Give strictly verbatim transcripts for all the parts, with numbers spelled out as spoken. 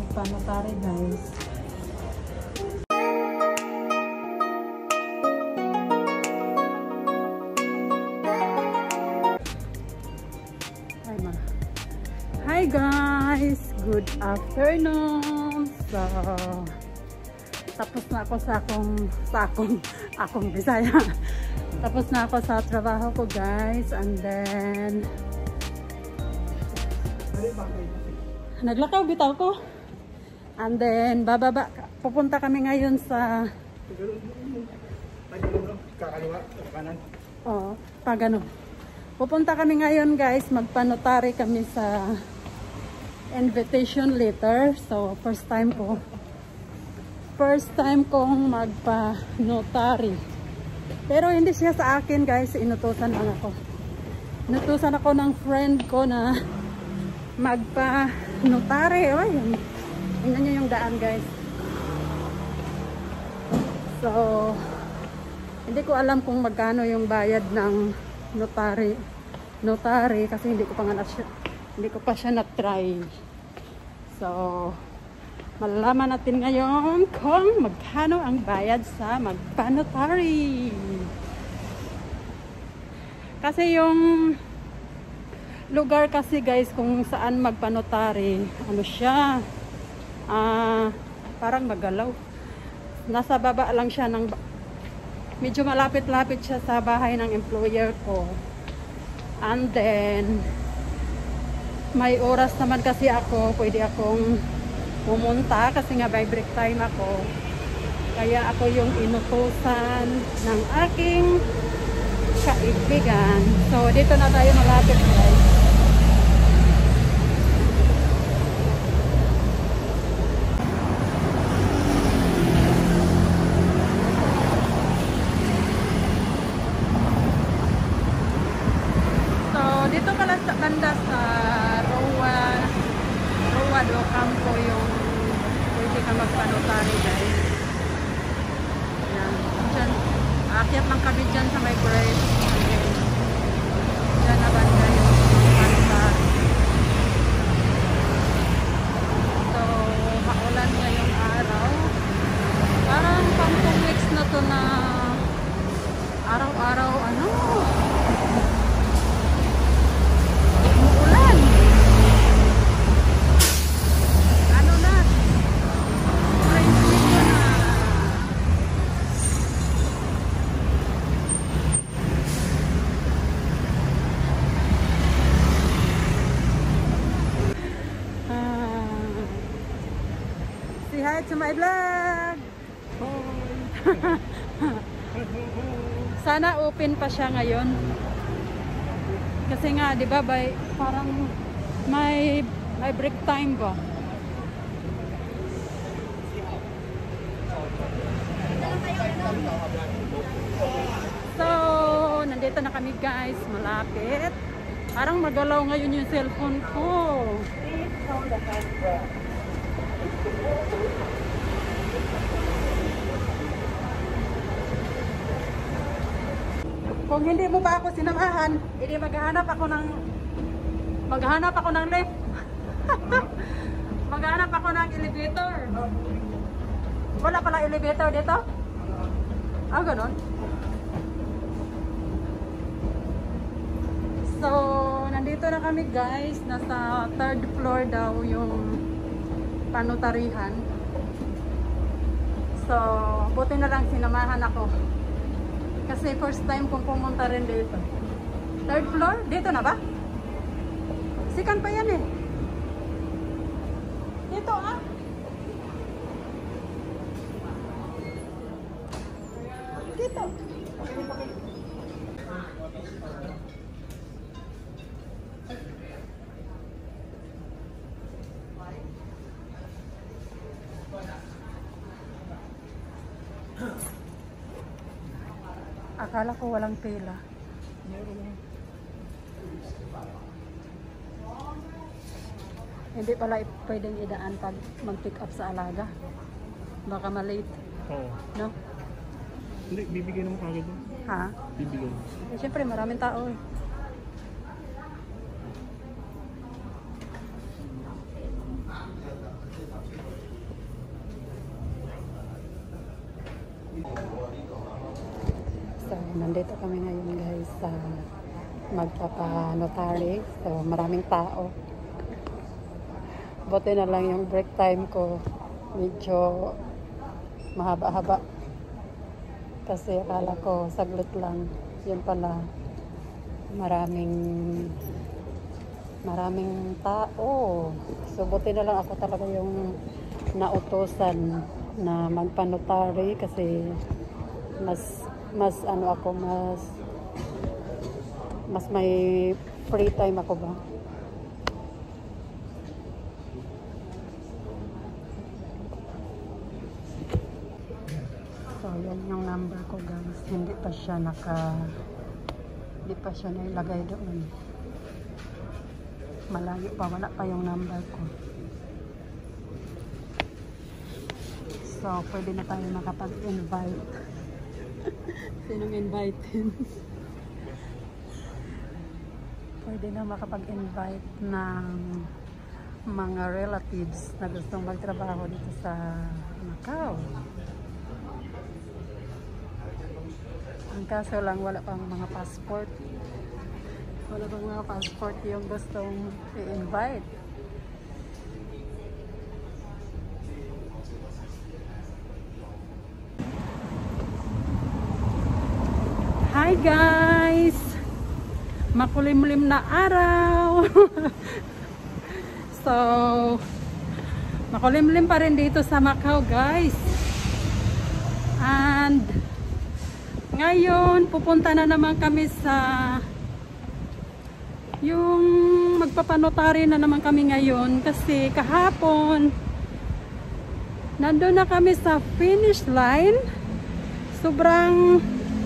magpa-notary guys. Hi ma. Hi guys, good afternoon. So tapos na ako sa akong sa akong akong Bisaya. Tapos na ako sa trabaho ko guys, and then naglakaw bitaw ko. And then bababa, pupunta kami ngayon sa Oh, pag ano. Pupunta kami ngayon guys, magpa-notary kami sa invitation letter. So first time ko. First time kong magpa-notary. Pero hindi siya sa akin guys, inutusan lang ako. Inutusan ako ng friend ko na magpa-notary. Ay, tingnan nyo yung daan guys. So, hindi ko alam kung magkano yung bayad ng notary. Notary kasi hindi ko pa nga siya, hindi ko pa siya na-try. So, malalaman natin ngayon kung magkano ang bayad sa magpa-notary. Kasi yung lugar kasi guys kung saan magpa-notary, ano siya, ah, parang magalaw. Nasa baba lang siya ng, medyo malapit-lapit siya sa bahay ng employer ko. And then, may oras naman kasi ako, pwede akong pumunta kasi nga by break time ako. Kaya ako yung inutusan ng aking kaibigan. So, dito na tayo malapit guys. So, dito pala sa banda sa Roa Roa do Campo yung pwede ka magpa-notary guys. Yan. Diyan. Aakyat lang kami dyan sa may break. Diyan na banda yung notary. So, maulan ngayong araw. Parang pang two weeks na to na araw-araw ano. Umuulan. Ano na? French video na. Say hi to my vlog. Sana open pa siya ngayon. Kasi nga, 'di ba, by parang may may break time ba. So, nandito na kami guys, malapit. Parang magalaw ngayon yung cellphone ko. Kung hindi mo pa ako sinamahan, hindi maghahanap ako ng maghahanap ako ng lift. Maghahanap ako ng elevator. Wala pala elevator dito? Ah, ganun. So, nandito na kami guys. Nasa third floor daw yung panotarihan. So, buti na lang sinamahan ako. Kasi first time kong pumunta rin dito. Third floor? Dito na ba? Second pa yan eh. Dito ah. Dito. Akala ko walang pila. Hindi pala pwedeng idaan pag mag-pick up sa alaga. Baka malate. Oo. No? Hindi, bibigyan naman kagad. Ha? Bibigyan. Eh, siyempre, maraming tao eh. nandito kami ngayon guys sa magpapa-notary. So maraming tao. Buti na lang yung break time ko medyo mahaba-haba. Kasi akala ko saglit lang. Yun pala maraming maraming tao. So buti na lang ako talaga yung nautosan na magpa-notary kasi mas mas ano ako mas mas may free time ako ba. So yan yung number ko guys, hindi pa siya naka hindi pa siya nailagay doon, malayo pa, wala pa yung number ko. So pwede na tayo makapag-invite. Sinong invite? Pwede na makapag-invite ng mga relatives na gustong magtrabaho dito sa Macau. Ang kaso lang wala pang mga passport. Wala pang mga passport yung gustong i-invite. Hi guys! Makulimlim na araw. So, makulimlim pa rin dito sa Macau guys. And ngayon, pupunta na naman kami sa yung magpapanotary na naman kami ngayon kasi kahapon nandun na kami sa finish line. Sobrang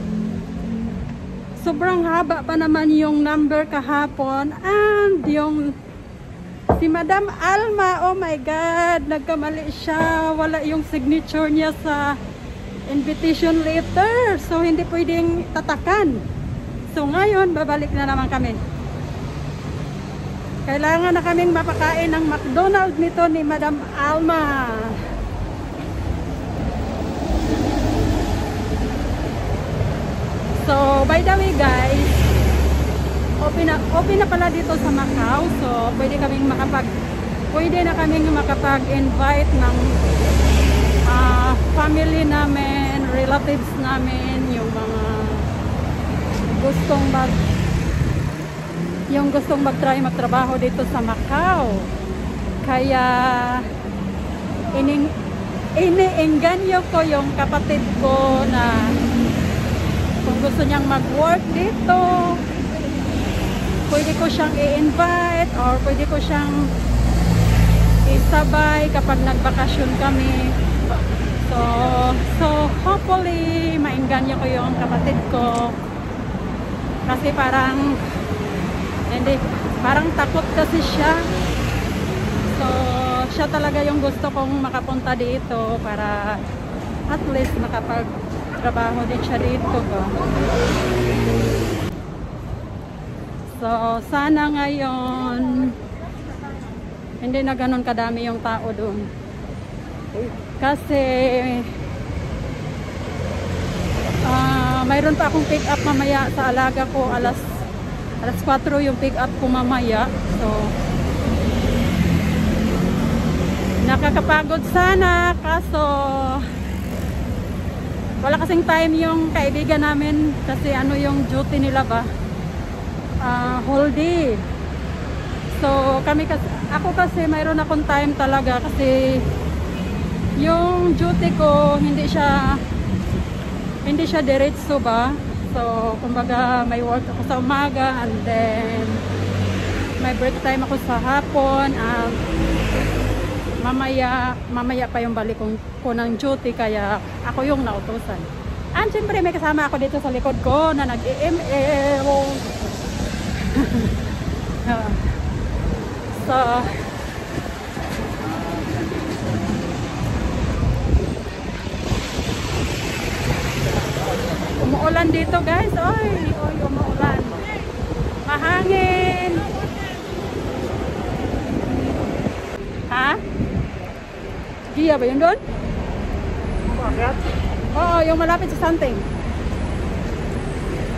sobrang haba pa naman yung number kahapon, and yung si Madam Alma, oh my god, nagkamali siya, wala yung signature niya sa invitation letter, so hindi pwedeng tatakan. So ngayon babalik na naman kami. Kailangan na kaming mapakain ng McDonald's nito ni Madam Alma. So by the way guys, open na, open na pala dito sa Macau, so pwede kaming makapag pwede na kaming makapag-invite ng uh, family namin, relatives namin, yung mga gustong mag yung gustong mag-try magtrabaho dito sa Macau. Kaya ining iniengganyo ko yung kapatid ko na kung gusto niyang mag-work dito, pwede ko siyang i-invite or pwede ko siyang isabay kapag nagbakasyon kami. So, so hopefully maingganyo ko yung kapatid ko. Kasi parang hindi, parang takot kasi siya. So, siya talaga yung gusto kong makapunta dito para at least makapag trabaho din siya dito ba. So sana ngayon hindi na ganun kadami yung tao doon kasi uh, mayroon pa akong pick up mamaya sa alaga ko, alas alas kwatro yung pick up ko mamaya. So nakakapagod sana, kaso wala kasing time yung kaibigan namin kasi ano yung duty nila ba, uh, whole day. So kami kasi, ako kasi mayroon akong time talaga kasi yung duty ko hindi siya hindi siya diretso ba. So kumbaga may work ako sa umaga and then may break time ako sa hapon, and mamaya mamaya pa yung balik ko, ko ng duty, kaya ako yung nautosan. And syempre may kasama ako dito sa likod ko na nag-E M L. So umuulan dito guys. Oy, oy, umuulan. Mahangin. Ha? Gia ba yun doon? Oo, yung malapit sa something.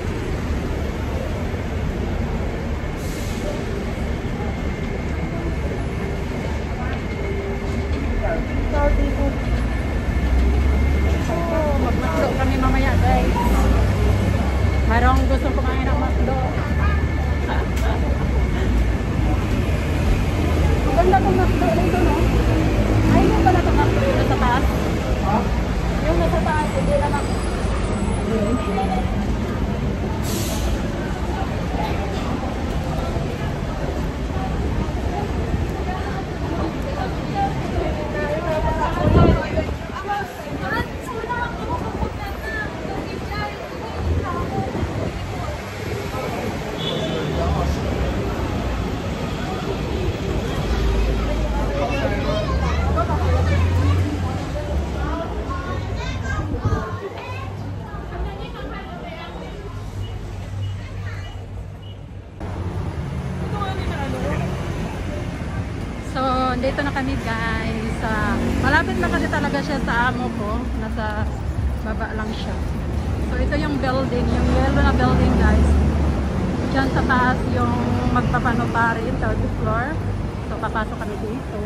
malapit lang kasi talaga siya sa amo ko. Nasa baba lang siya. So ito yung building, yung yellow na building guys. Diyan sa taas yung magpapanotary, third floor. So papasok kami dito.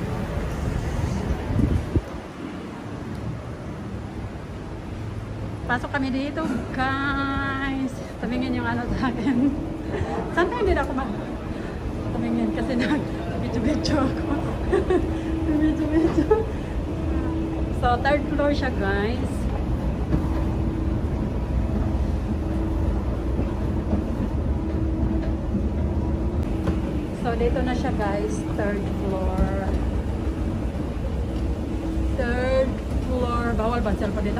Pasok kami dito guys. Tumingin yung ano sa akin. Saan tayo hindi na ako mag... Tumingin kasi nag-video-video ako. Video-video. So third floor siya guys. So dito na siya guys, third floor. Third floor. Bawal ba cellphone dito?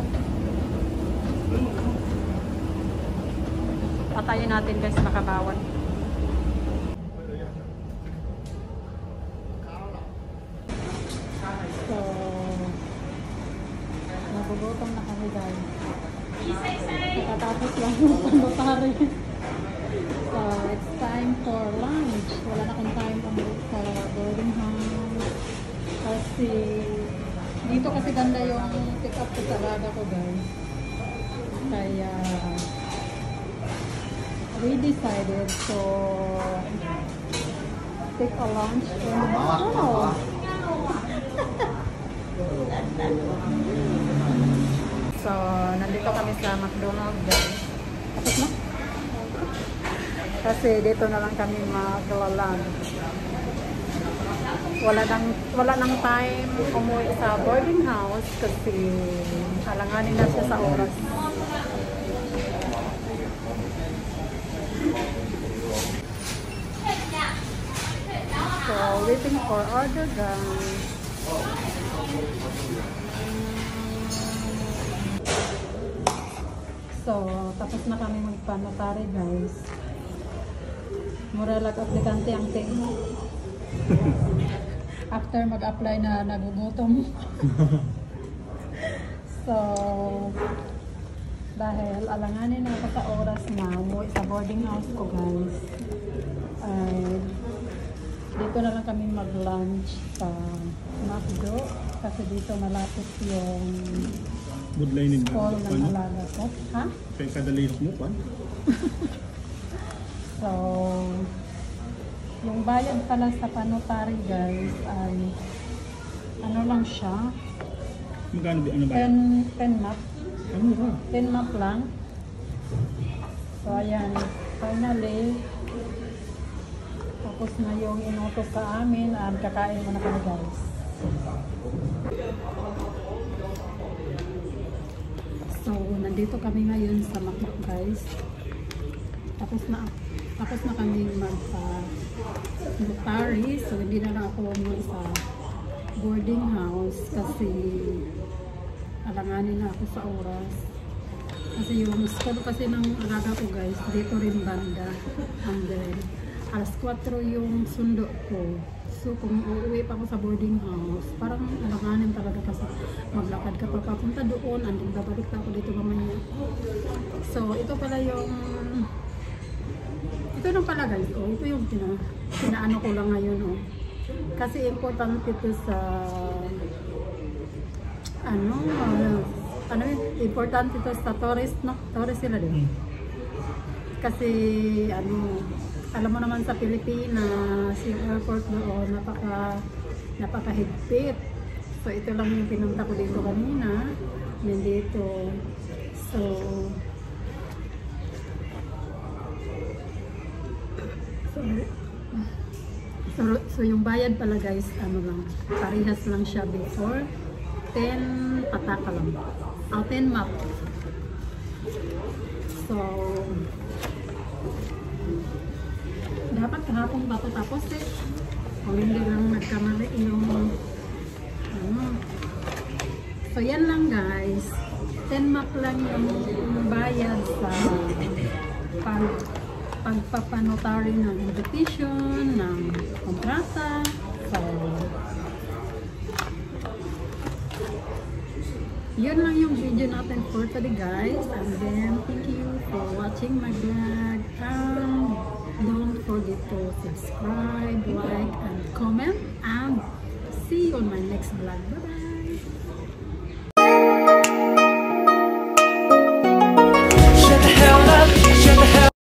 Patayin natin guys, makabawal. So, nagugutom na kami guys. Nakatapos lang yung panotary. So, it's time for lunch. Wala na akong time sa boarding house. Kasi, dito kasi ganda yung pick up sa talaga ko guys. Kaya, we decided to take a lunch in the Macau. So, nandito kami sa McDonald's guys. Tapos na? Kasi dito na lang kami maglalunch. Wala nang, wala nang time umuwi sa boarding house kasi alanganin na siya sa oras. So, waiting for order guys. So, tapos na kami magpanotary guys. Muralag aplikante ang ting. After mag-apply na nagugutom. So, dahil alanganin na ako sa oras na umuwi sa boarding house ko guys. Ay, dito na lang kami mag-lunch sa McDo kasi dito malapit yung school ng alaga ko. Ha? Kaya kadalihok mo pa? So, yung bayad pala sa panotary guys ay ano lang siya? Magkano ba? Ano ba? ten map. Ano ba? ten map lang. So, ayan. Finally, tapos na yung inutos sa amin at kakain mo na kami guys. So, nandito kami ngayon sa Macau guys. Tapos na tapos na kami mag-notary. So, hindi na lang ako umuwi sa boarding house kasi alanganin na ako sa oras. Kasi yung school kasi ng alaga ko guys, dito rin banda. And then, alas kwatro yung sundo ko. So, kung uuwi pa ako sa boarding house, parang alanganin talaga kasi maglakad ka pa papunta doon, and then babalik pa ako dito mamaya. So, ito pala yung ito nung pala guys, oh, ito yung pina, pinaano ko lang ngayon, oh. Kasi important ito sa ano, uh, ano yun, important ito sa tourist, no? Tourist sila din. Kasi, ano, alam mo naman sa Pilipinas, yung airport doon, napaka, napakahigpit. So, ito lang yung pinunta ko dito kanina. Nandito. So, so, so, so yung bayad pala guys, ano lang, parehas lang siya before. ten pataka lang. Oh, ten map. So, dapat kahapon pa ito tapos eh. Kung hindi lang nagkamali yung ano. So, yan lang guys. ten map lang yung bayad sa pag pagpapanotary ng petition, ng kontrata. So, yun lang yung video natin for today guys. And then, thank you for watching my vlog. Um, don't forget to subscribe, like, and comment. And see you on my next vlog. Bye bye!